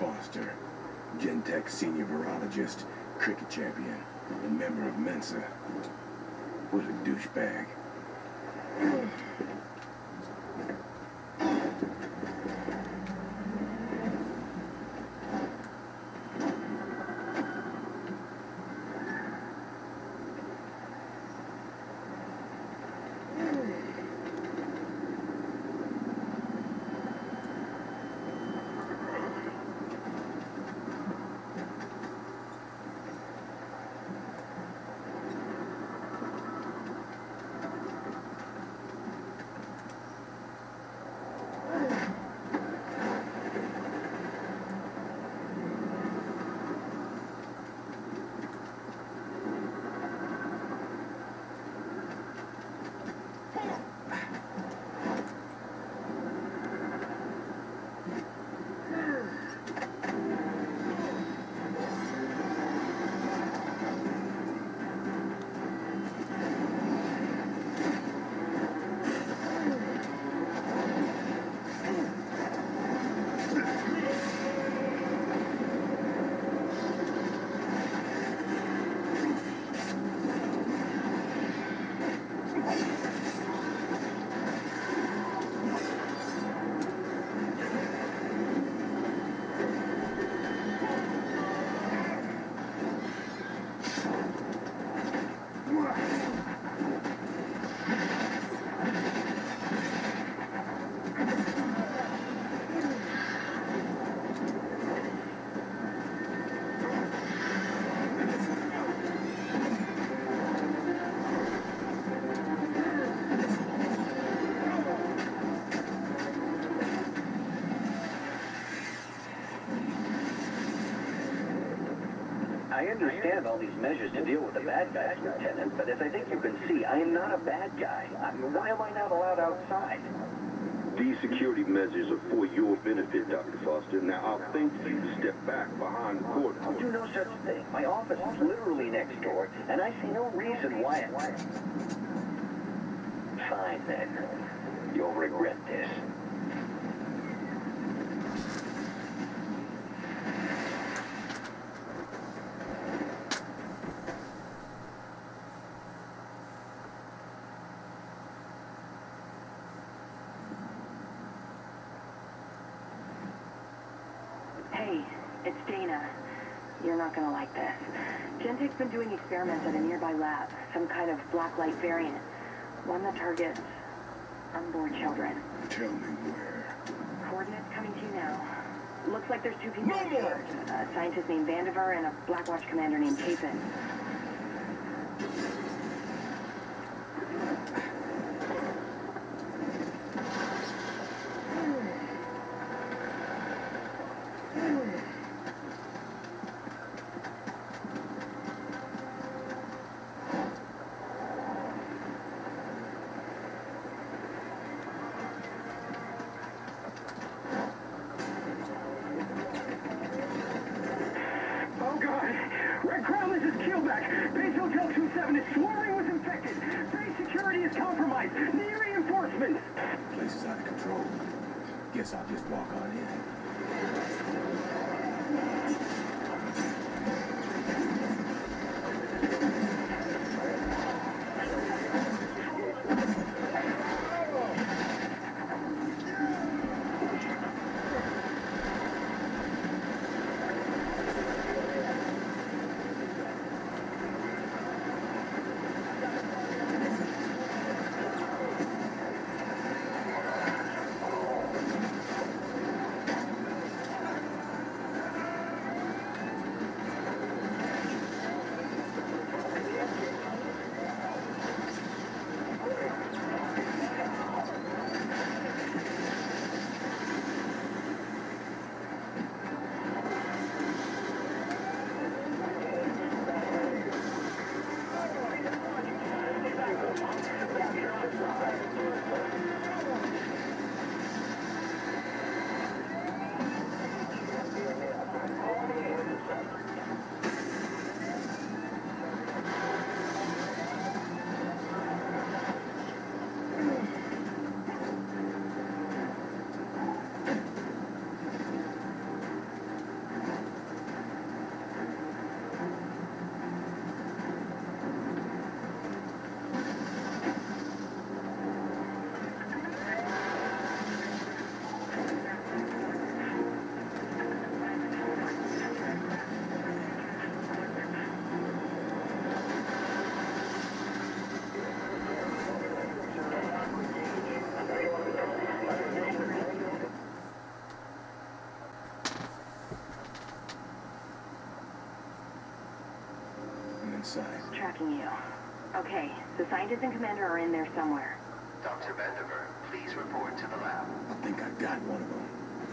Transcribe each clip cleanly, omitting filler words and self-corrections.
Foster, Gentek senior virologist, cricket champion, and member of Mensa. What a douchebag. I understand all these measures to deal with the bad guys, Lieutenant, but as I think you can see, I am not a bad guy. Why am I not allowed outside? These security measures are for your benefit, Dr. Foster. Now, I'll thank you to step back behind the court. I'll do no such thing. My office is literally next door, and I see no reason why Fine, then. You'll regret this. Hey, it's Dana. You're not gonna like this. Gentek's been doing experiments at a nearby lab, some kind of blacklight variant. One that targets unborn children. Tell me where. Coordinates coming to you now. Looks like there's two people in charge. A scientist named Vandiver and a Blackwatch commander named Chapin. Red Crown, this is Keelback. Base Hotel 27 is swarming with infected. Base security is compromised. Need reinforcements. Place is out of control. Guess I'll just walk on in. outside. Tracking you. Okay, the scientist and commander are in there somewhere. Dr. Vandiver, please report to the lab. I think I got one of them.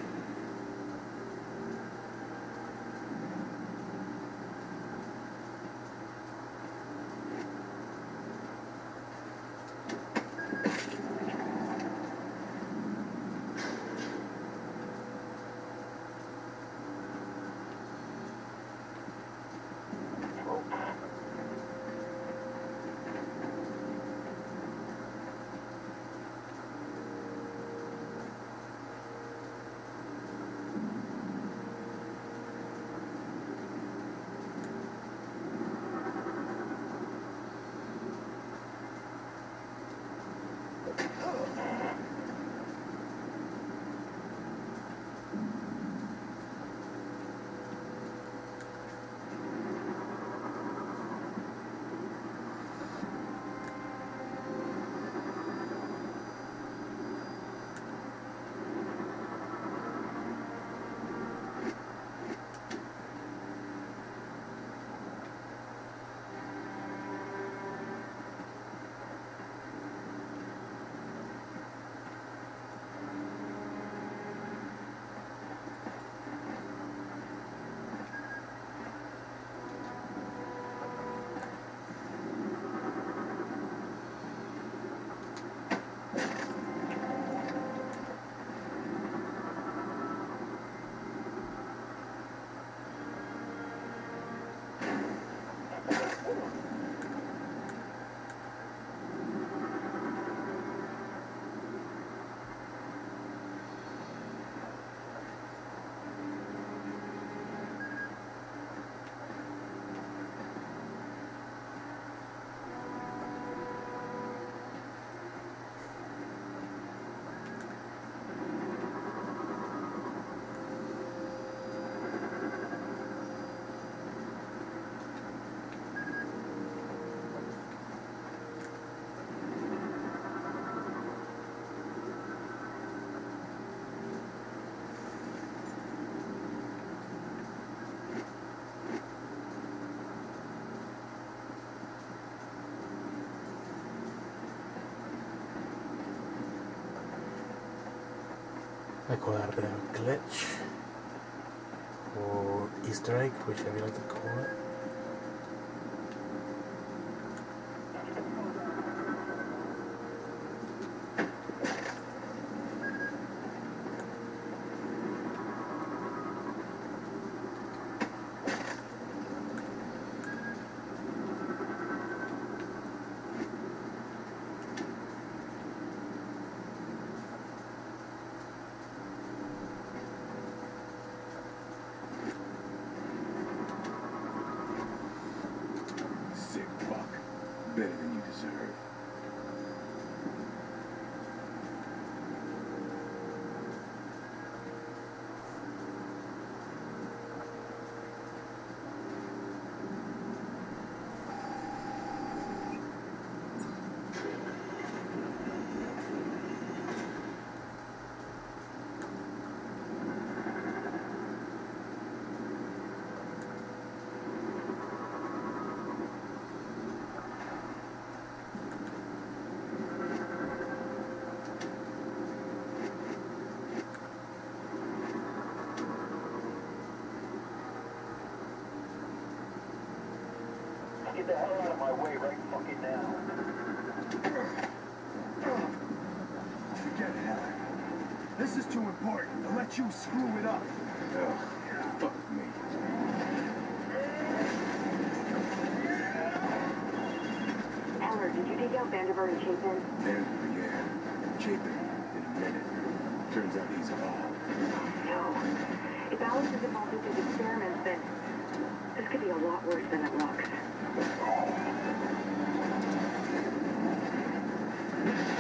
I call that a bit of a glitch or Easter egg, whichever you like to call it. Better than you deserve. Get the hell out of my way right fucking now. Forget it, Helen. This is too important to let you screw it up. Ugh, fuck me. Heller, did you take out Vandiver and Chapin? Vandiver, yeah. Chapin, in a minute. Turns out he's involved. No. If Alex is involved with his experiments, then this could be a lot worse than it looks.